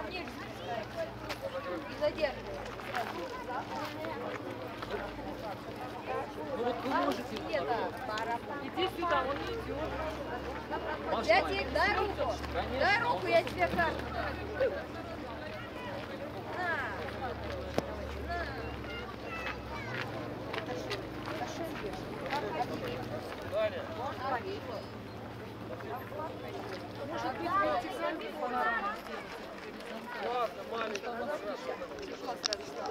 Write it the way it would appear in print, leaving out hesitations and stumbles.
ниже спускай. И задерживай. Ну вот вы можете. Иди сюда, он не идет. Я тебе дай руку. Дай руку, я тебе карту дам. На. Далее. Может быть, вы этих самих фонарей? Ладно, маленькая.